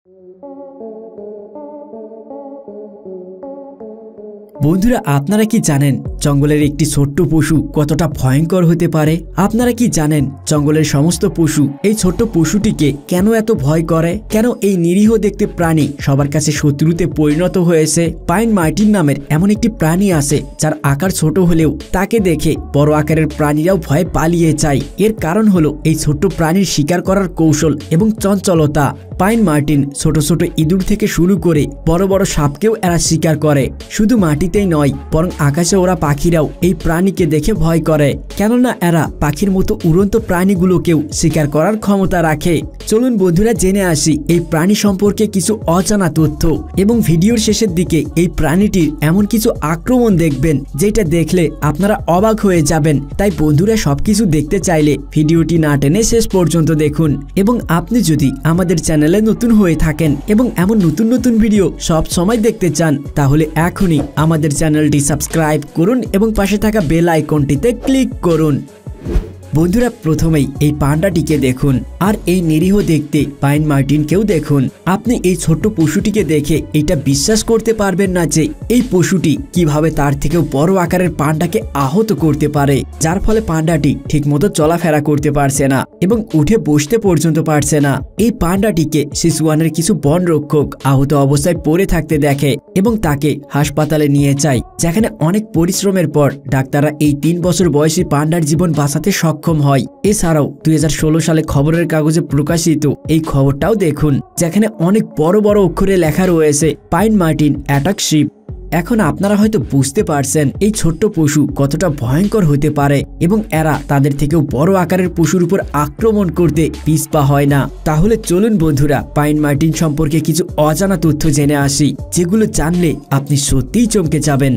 বন্ধুরা, আপনারা কি জানেন জঙ্গলের একটি ছোট্ট পশু কতটা ভয়ঙ্কর হতে পারে? আপনারা কি জানেন জঙ্গলের সমস্ত পশু এই ছোট্ট পশুটিকে কেন এত ভয় করে? কেন এই নিরীহ দেখতে প্রাণী সবার কাছে শত্রুতে পরিণত হয়েছে? পাইন মার্টিন নামের এমন একটি প্রাণী আছে যার আকার ছোট হলেও তাকে দেখে বড় আকারের প্রাণীরাও ভয়ে পালিয়ে যায়। এর কারণ হলো এই ছোট্ট প্রাণীর শিকার করার কৌশল এবং চঞ্চলতা। পাইন মার্টিন ছোট ছোট ইঁদুর থেকে শুরু করে বড় বড় সাপকেও এরা শিকার করে। শুধু মাটিতেই নয়, বরং আকাশে ওরা পাখিরাও এই প্রাণীকে দেখে ভয় করে, কেননা এরা পাখির মতো উড়ন্ত প্রাণীগুলোকেও শিকার করার ক্ষমতা রাখে। চলুন বন্ধুরা, জেনে আসি এই প্রাণী সম্পর্কে কিছু অজানা তথ্য, এবং ভিডিওর শেষের দিকে এই প্রাণীটির এমন কিছু আক্রমণ দেখবেন যেটা দেখলে আপনারা অবাক হয়ে যাবেন। তাই বন্ধুরা, সবকিছু দেখতে চাইলে ভিডিওটি না টেনে শেষ পর্যন্ত দেখুন। এবং আপনি যদি আমাদের চ্যানেলে নতুন হয়ে থাকেন এবং এমন নতুন নতুন ভিডিও সব সময় দেখতে চান, তাহলে এখনই আমাদের চ্যানেলটি সাবস্ক্রাইব করুন এবং পাশে থাকা বেল আইকনটিতে ক্লিক করুন। বন্ধুরা, প্রথমেই এই পান্ডাটিকে দেখুন, আর এই নিরীহ দেখতে পাইন মার্টিনকেও দেখুন। আপনি এই ছোট্ট পশুটিকে দেখে এটা বিশ্বাস করতে পারবেন না যে এই পশুটি কিভাবে তার থেকেও বড় আকারের পান্ডাকে আহত করতে পারে, যার ফলে পান্ডাটি ঠিকমতো চলাফেরা করতে পারছে না এবং উঠে বসতে পর্যন্ত পারছে না। এই পান্ডাটিকে সিচুয়ানের কিছু বনরক্ষক আহত অবস্থায় পড়ে থাকতে দেখে এবং তাকে হাসপাতালে নিয়ে যায়, যেখানে অনেক পরিশ্রমের পর ডাক্তাররা এই 3 বছর বয়সী পান্ডার জীবন বাঁচাতে সক্ষম হয়। এছাড়াও 2016 সালে খবরের কাগজে প্রকাশিত এই খবরটাও দেখুন, যেখানে অনেক বড় বড় অক্ষরে লেখা রয়েছে পাইন মার্টিন অ্যাটাক শিপ। এখন আপনারা হয়তো বুঝতে পারছেন এই ছোট্ট পশু কতটা ভয়ঙ্কর হতে পারে, এবং এরা তাদের থেকেও বড় আকারের পশুর উপর আক্রমণ করতে পিছপা হয় না। তাহলে চলুন বন্ধুরা, পাইন মার্টিন সম্পর্কে কিছু অজানা তথ্য জেনে আসি, যেগুলো জানলে আপনি সত্যিই চমকে যাবেন।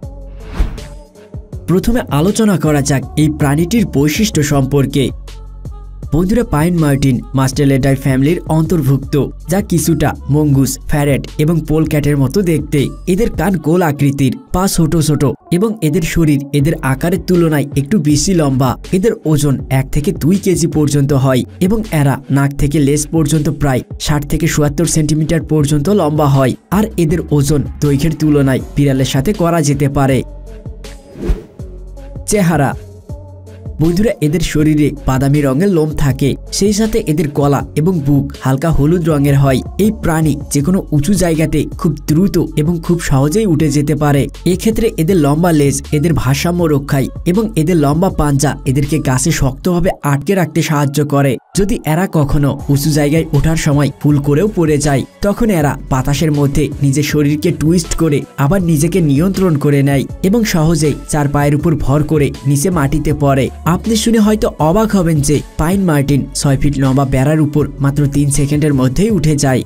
প্রথমে আলোচনা করা যাক এই প্রাণীটির বৈশিষ্ট্য সম্পর্কে। বন্ধুরা, পাইন মার্টিন মাস্টেলিডাই ফ্যামিলির অন্তর্ভুক্ত, যা কিছুটা মঙ্গুস, ফ্যারেট এবং পোলক্যাটের মতো দেখতে। এদের কান গোল আকৃতির, পা ছোট ছোট এবং এদের শরীর এদের আকারের তুলনায় একটু বেশি লম্বা। এদের ওজন 1 থেকে 2 কেজি পর্যন্ত হয় এবং এরা নাক থেকে লেজ পর্যন্ত প্রায় 60 থেকে 77 সেন্টিমিটার পর্যন্ত লম্বা হয়, আর এদের ওজন দৈর্ঘ্যের তুলনায় বিড়ালের সাথে করা যেতে পারে। চেহারা। বন্ধুরা, এদের শরীরে বাদামি রঙের লোম থাকে, সেই সাথে এদের গলা এবং বুক হালকা হলুদ রঙের হয়। এই প্রাণী যে কোনো উঁচু জায়গাতে খুব দ্রুত এবং খুব সহজেই উঠে যেতে পারে। এক্ষেত্রে এদের লম্বা লেজ এদের ভারসাম্য রক্ষায় এবং এদের লম্বা পাঞ্জা এদেরকে গাছে শক্তভাবে আটকে রাখতে সাহায্য করে। যদি এরা কখনো উঁচু জায়গায় ওঠার সময় ভুল করেও পড়ে যায়, তখন এরা বাতাসের মধ্যে নিজের শরীরকে টুইস্ট করে আবার নিজেকে নিয়ন্ত্রণ করে নেয় এবং সহজেই 4 পায়ের উপর ভর করে নিচে মাটিতে পড়ে। আপনি শুনে হয়তো অবাক হবেন যে পাইন মার্টিন 6 ফিট লম্বা বেড়ার উপর মাত্র 3 সেকেন্ডের মধ্যেই উঠে যায়।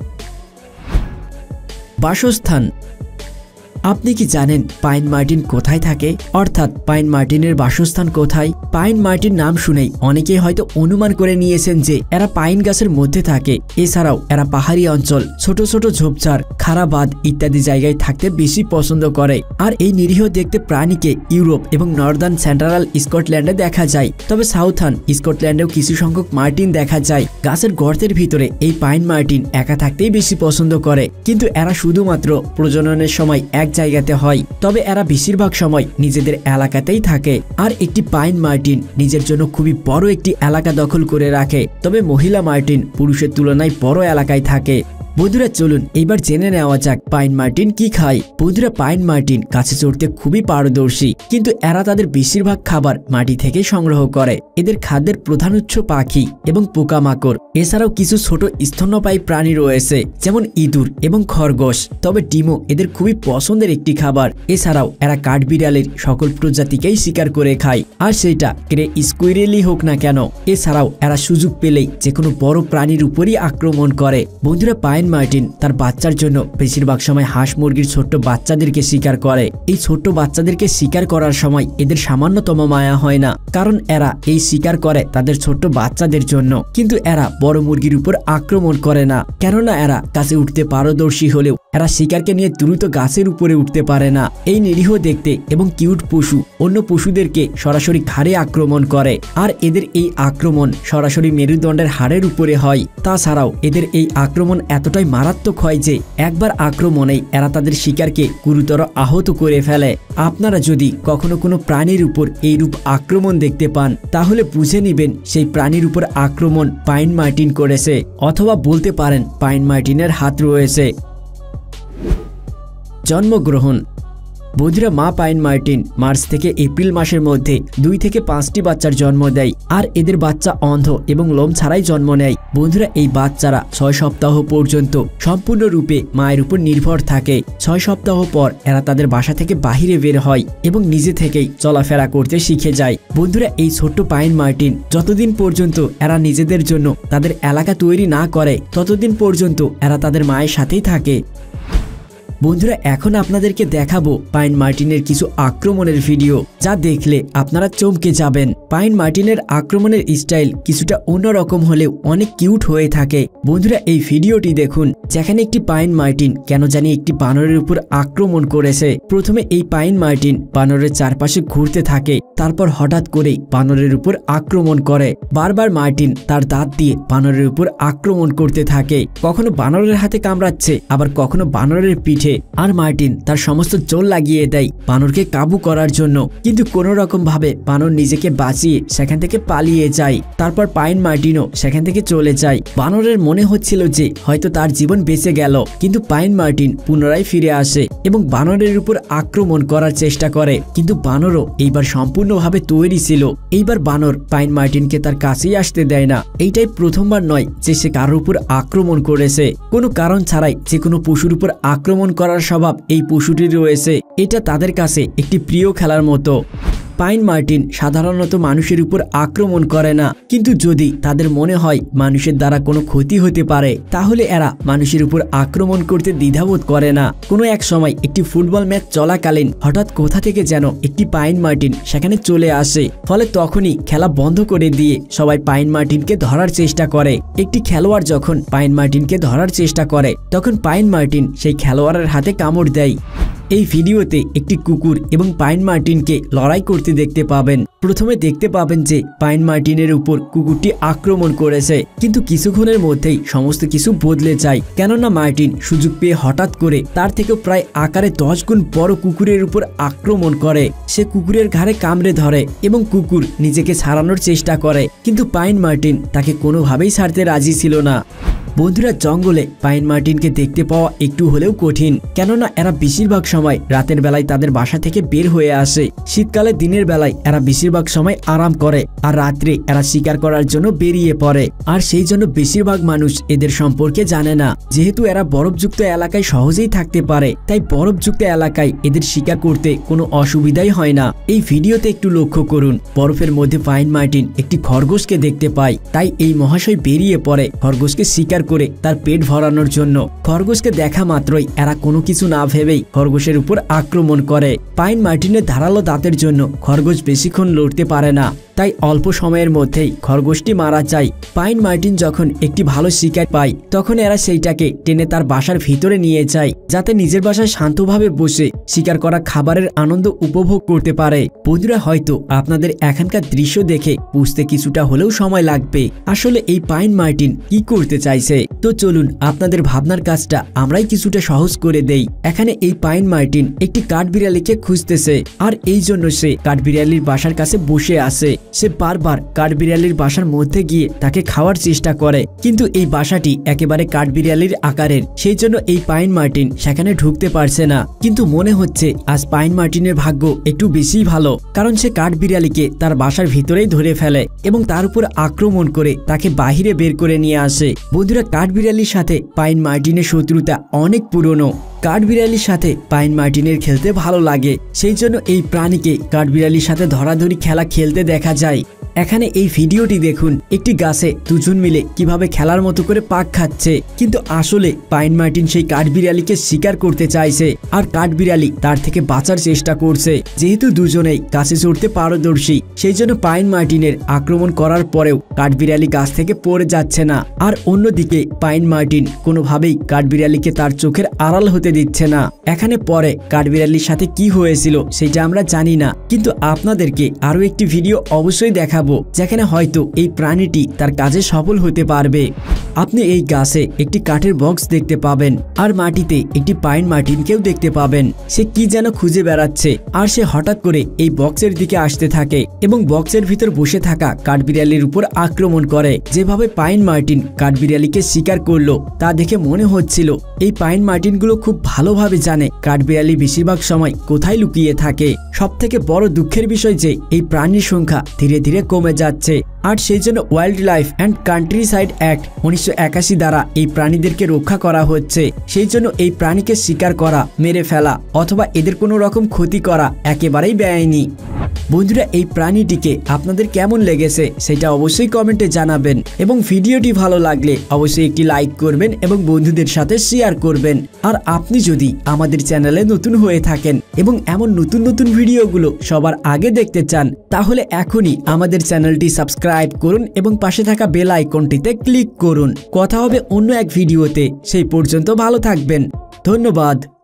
বাসস্থান। আপনি কি জানেন পাইন মার্টিন কোথায় থাকে, অর্থাৎ পাইন মার্টিনের বাসস্থান কোথায়? পাইন মার্টিন নাম শুনেই অনেকেই হয়তো অনুমান করে নিয়েছেন যে এরা পাইন গাছের মধ্যে থাকে। এছাড়াও এরা পাহাড়ি অঞ্চল, ছোট ছোট ঝোপঝাড়, খাড়া বাঁধ ইত্যাদি জায়গায় থাকতে বেশি পছন্দ করে। আর এই নিরীহ দেখতে প্রাণীকে ইউরোপ এবং নর্দার্ন সেন্ট্রাল স্কটল্যান্ডে দেখা যায়, তবে সাউথার্ন স্কটল্যান্ডেও কিছু সংখ্যক মার্টিন দেখা যায়। গাছের গর্তের ভিতরে এই পাইন মার্টিন একা থাকতেই বেশি পছন্দ করে, কিন্তু এরা শুধুমাত্র প্রজননের সময় এক জায়গাতে হয়, তবে এরা বেশিরভাগ সময় নিজেদের এলাকাতেই থাকে। আর একটি পাইন মার্টিন নিজের জন্য খুবই বড় একটি এলাকা দখল করে রাখে, তবে মহিলা মার্টিন পুরুষের তুলনায় বড় এলাকায় থাকে। বন্ধুরা, চলুন এইবার জেনে নেওয়া যাক পাইন মার্টিন কি খায়। বন্ধুরা, পাইন মার্টিন গাছে চড়তে খুবই পারদর্শী, কিন্তু এরা তাদের বেশিরভাগ খাবার মাটি থেকে সংগ্রহ করে। এদের খাদ্যের প্রধান উৎস পাখি এবং পোকামাকড়। এছাড়াও কিছু ছোট স্তন্যপায়ী প্রাণী রয়েছে, যেমন ইঁদুর এবং খরগোশ, তবে ডিমও এদের খুবই পছন্দের একটি খাবার। এছাড়াও এরা কাঠবিড়ালের সকল প্রজাতিকেই শিকার করে খায়, আর সেটা গ্রে স্কুইরেলই হোক না কেন। এছাড়াও এরা সুযোগ পেলেই যে কোনো বড় প্রাণীর উপরই আক্রমণ করে। বন্ধুরা, পাইন মার্টিন তার বাচ্চার জন্য বেশিরভাগ সময় হাঁস মুরগির ছোট্ট বাচ্চাদেরকে শিকার করে। এই ছোট্ট বাচ্চাদেরকে শিকার করার সময় এদের সামান্যতম মায়া হয় না, কারণ এরা এই শিকার করে তাদের ছোট্ট বাচ্চাদের জন্য, কিন্তু এরা বড় মুরগির উপর আক্রমণ করে না, কেননা এরা গাছে উঠতে পারদর্শী হলেও এরা শিকারকে নিয়ে দ্রুত গাছের উপরে উঠতে পারে না। এই নিরীহ দেখতে এবং কিউট পশু অন্য পশুদেরকে সরাসরি ঘাড়ে আক্রমণ করে, আর এদের এই আক্রমণ সরাসরি মেরুদণ্ডের হাড়ের উপরে হয়। তাছাড়াও এদের এই আক্রমণ এতটাই মারাত্মক হয় যে একবার আক্রমণেই এরা তাদের শিকারকে গুরুতর আহত করে ফেলে। আপনারা যদি কখনো কোনো প্রাণীর উপর এইরূপ আক্রমণ দেখতে পান তাহলে বুঝে নেবেন সেই প্রাণীর উপর আক্রমণ পাইন মার্টিন করেছে, অথবা বলতে পারেন পাইন মার্টিনের হাত রয়েছে। জন্মগ্রহণ। বন্ধুরা, মা পাইন মার্টিন মার্চ থেকে এপ্রিল মাসের মধ্যে 2 থেকে 5টি বাচ্চার জন্ম দেয়, আর এদের বাচ্চা অন্ধ এবং লোম ছাড়াই জন্ম নেয়। বন্ধুরা, এই বাচ্চারা 6 সপ্তাহ পর্যন্ত সম্পূর্ণরূপে মায়ের উপর নির্ভর থাকে। 6 সপ্তাহ পর এরা তাদের বাসা থেকে বাহিরে বের হয় এবং নিজে থেকেই চলাফেরা করতে শিখে যায়। বন্ধুরা, এই ছোট্ট পাইন মার্টিন যতদিন পর্যন্ত এরা নিজেদের জন্য তাদের এলাকা তৈরি না করে ততদিন পর্যন্ত এরা তাদের মায়ের সাথেই থাকে। বন্ধুরা, এখন আপনাদেরকে দেখাবো পাইন মার্টিনের কিছু আক্রমণের ভিডিও, যা দেখলে আপনারা চমকে যাবেন। পাইন মার্টিনের আক্রমণের স্টাইল কিছুটা অন্যরকম হলেও অনেক কিউট হয়ে থাকে। বন্ধুরা, এই ভিডিওটি দেখুন যেখানে একটি পাইন মার্টিন কেন জানি একটি বানরের উপর আক্রমণ করেছে। প্রথমে এই পাইন মার্টিন বানরের চারপাশে ঘুরতে থাকে, তারপর হঠাৎ করেই বানরের উপর আক্রমণ করে। বারবার মার্টিন তার দাঁত দিয়ে বানরের উপর আক্রমণ করতে থাকে, কখনো বানরের হাতে কামড়াচ্ছে, আবার কখনো বানরের পিঠে। আর মার্টিন তার সমস্ত জোর লাগিয়ে দেয় বানরকে কাবু করার জন্য, কিন্তু কোনো রকম ভাবে বানর নিজেকে বাঁচিয়ে সেখান থেকে পালিয়ে যায়। তারপর পাইন মার্টিনও সেখান থেকে চলে যায়। বানরের মনে হচ্ছিল যে হয়তো তার জীবন বেঁচে গেল, কিন্তু পাইন মার্টিন পুনরায় ফিরে আসে এবং বানরের উপর আক্রমণ করার চেষ্টা করে, কিন্তু বানরও এইবার সম্পূর্ণভাবে তৈরি ছিল। এইবার বানর পাইন মার্টিনকে তার কাছেই আসতে দেয় না। এইটাই প্রথমবার নয় যে সে কারোর উপর আক্রমণ করেছে। কোনো কারণ ছাড়াই যে কোনো পশুর উপর আক্রমণ করার স্বভাব এই পশুটির রয়েছে। এটা তাদের কাছে একটি প্রিয় খেলার মতো। পাইন মার্টিন সাধারণত মানুষের উপর আক্রমণ করে না, কিন্তু যদি তাদের মনে হয় মানুষের দ্বারা কোনো ক্ষতি হতে পারে তাহলে এরা মানুষের উপর আক্রমণ করতে দ্বিধাবোধ করে না। কোনো এক সময় একটি ফুটবল ম্যাচ চলাকালীন হঠাৎ কোথা থেকে যেন একটি পাইন মার্টিন সেখানে চলে আসে, ফলে তখনই খেলা বন্ধ করে দিয়ে সবাই পাইন মার্টিনকে ধরার চেষ্টা করে। একটি খেলোয়াড় যখন পাইন মার্টিনকে ধরার চেষ্টা করে তখন পাইন মার্টিন সেই খেলোয়াড়ের হাতে কামড় দেয়। এই ভিডিওতে একটি কুকুর এবং পাইন মার্টিনকে লড়াই করতে দেখতে পাবেন। প্রথমে দেখতে পাবেন যে পাইন মার্টিনের উপর কুকুরটি আক্রমণ করেছে, কিন্তু কিছুক্ষণের মধ্যেই সমস্ত কিছু বদলে যায়, কেননা মার্টিন সুযোগ পেয়ে হঠাৎ করে তার থেকে প্রায় আকারে 10 গুণ বড় কুকুরের উপর আক্রমণ করে। সে কুকুরের ঘাড়ে কামড়ে ধরে এবং কুকুর নিজেকে ছাড়ানোর চেষ্টা করে, কিন্তু পাইন মার্টিন তাকে কোনোভাবেই ছাড়তে রাজি ছিল না। বন্ধুরা, জঙ্গলে পাইন মার্টিনকে দেখতে পাওয়া একটু হলেও কঠিন, কেননা এরা বেশিরভাগ সময় রাতের বেলায় তাদের বাসা থেকে বের হয়ে আসে। শীতকালে দিনের বেলায় এরা বেশিরভাগ সময় আরাম করে, আর রাত্রে এরা শিকার করার জন্য বেরিয়ে পড়ে। আর সেই জন্য বেশিরভাগ মানুষ এদের সম্পর্কে জানে না। যেহেতু এরা বরফযুক্ত এলাকায় সহজেই থাকতে পারে, তাই বরফযুক্ত এলাকায় এদের শিকার করতে কোনো অসুবিধাই হয় না। এই ভিডিওতে একটু লক্ষ্য করুন, বরফের মধ্যে পাইন মার্টিন একটি খরগোশকে দেখতে পায়, তাই এই মহাশয় বেরিয়ে পড়ে খরগোশকে শিকার করে তার পেট ভরানোর জন্য। খরগোশকে দেখা মাত্রই এরা কোনো কিছু না ভেবেই খরগোশের উপর আক্রমণ করে। পাইন মার্টিনের ধারালো দাঁতের জন্য খরগোশ বেশিক্ষণ লড়তে পারে না, তাই অল্প সময়ের মধ্যেই খরগোশটি মারা যায়। পাইন মার্টিন যখন একটি ভালো শিকার পায় তখন এরা সেইটাকে টেনে তার বাসার ভিতরে নিয়ে যায়, যাতে নিজের বাসায় শান্তভাবে বসে শিকার করা খাবারের আনন্দ উপভোগ করতে পারে। বন্ধুরা, হয়তো আপনাদের এখানকার দৃশ্য দেখে বুঝতে কিছুটা হলেও সময় লাগবে আসলে এই পাইন মার্টিন কি করতে চাইছে। তো চলুন আপনাদের ভাবনার কাজটা আমরাই কিছুটা সহজ করে দেই। এখানে এই পাইন মার্টিন একটি কাঠবিড়ালিকে খুঁজতেছে, আর এই জন্য সে কাঠবিড়ালির বাসার কাছে বসে আছে। সে বারবার কাঠবিড়ালির বাসার মধ্যে গিয়ে তাকে খাওয়ার চেষ্টা করে, কিন্তু এই বাসাটি একেবারে কাঠবিড়ালির আকারের, সেই জন্য এই পাইন মার্টিন সেখানে ঢুকতে পারছে না। কিন্তু মনে হচ্ছে আজ পাইন মার্টিনের ভাগ্য একটু বেশি ভালো, কারণ সে কাঠবিড়ালিকে তার বাসার ভিতরেই ধরে ফেলে এবং তার উপর আক্রমণ করে তাকে বাহিরে বের করে নিয়ে আসে। বন্ধুরা, কাঠবিড়ালির সাথে পাইন মার্টিনের শত্রুতা অনেক পুরনো। কাঠবিড়ালির সাথে পাইন মার্টিনের খেলতে ভালো লাগে, সেই জন্য এই প্রাণীকে কাঠবিড়ালির সাথে ধরাধরি খেলা খেলতে দেখা যায়। এখানে এই ভিডিওটি দেখুন, একটি গাছে দুজন মিলে কিভাবে খেলার মতো করে পাক খাচ্ছে, কিন্তু আসলে পাইন মার্টিন সেই কাঠবিড়ালিকে শিকার করতে চাইছে আর কাঠবিড়ালি তার থেকে বাঁচার চেষ্টা করছে। যেহেতু দুজনেই গাছে চড়তে পারদর্শী, সেই জন্য পাইন মার্টিনের আক্রমণ করার পরেও কাঠবিড়ালি গাছ থেকে পড়ে যাচ্ছে না। আর অন্যদিকে পাইন মার্টিন কোনোভাবেই কাঠবিড়ালিকে তার চোখের আড়াল হতে দিচ্ছে না। এখানে পরে কাঠবিড়ালির সাথে কি হয়েছিল সেটা আমরা জানি না, কিন্তু আপনাদেরকে আরো একটি ভিডিও অবশ্যই দেখাবো যেখানে হয়তো এই প্রাণীটি তার কাজে সফল হতে পারবে। আপনি এই গাছে একটি কাঠের বক্স দেখতে পাবেন আর মাটিতে একটি পাইন মার্টিনকেও দেখতে পাবেন। সে কি যেন খুঁজে বেড়াচ্ছে আর সে হঠাৎ করে এই বক্সের দিকে আসতে থাকে এবং বক্সের ভিতর বসে থাকা কাঠবিড়ালির উপর আক্রমণ করে। যেভাবে পাইন মার্টিন কাঠবিড়ালিকে শিকার করলো তা দেখে মনে হচ্ছিল এই পাইন মার্টিনগুলো খুব ভালোভাবে জানে কাঠবিড়ালি বেশিরভাগ সময় কোথায় লুকিয়ে থাকে। সবথেকে বড় দুঃখের বিষয় যে এই প্রাণীর সংখ্যা ধীরে ধীরে কমে যাচ্ছে, আর সেই জন্য Wildlife and Countryside Act 1981 দ্বারা এই প্রাণীদেরকে রক্ষা করা হচ্ছে। সেই জন্য এই প্রাণীকে শিকার করা, মেরে ফেলা অথবা এদের কোনো রকম ক্ষতি করা একেবারেই বেআইনি। বন্ধুরা, এই প্রাণীটিকে আপনাদের কেমন লেগেছে সেটা অবশ্যই কমেন্টে জানাবেন এবং ভিডিওটি ভালো লাগলে অবশ্যই একটি লাইক করবেন এবং বন্ধুদের সাথে শেয়ার করবেন। আর আপনি যদি আমাদের চ্যানেলে নতুন হয়ে থাকেন এবং এমন নতুন নতুন ভিডিওগুলো সবার আগে দেখতে চান, তাহলে এখনই আমাদের চ্যানেলটি সাবস্ক্রাইব করুন এবং পাশে থাকা বেল আইকনটিতে ক্লিক করুন। কথা হবে অন্য এক ভিডিওতে, সেই পর্যন্ত ভালো থাকবেন। ধন্যবাদ।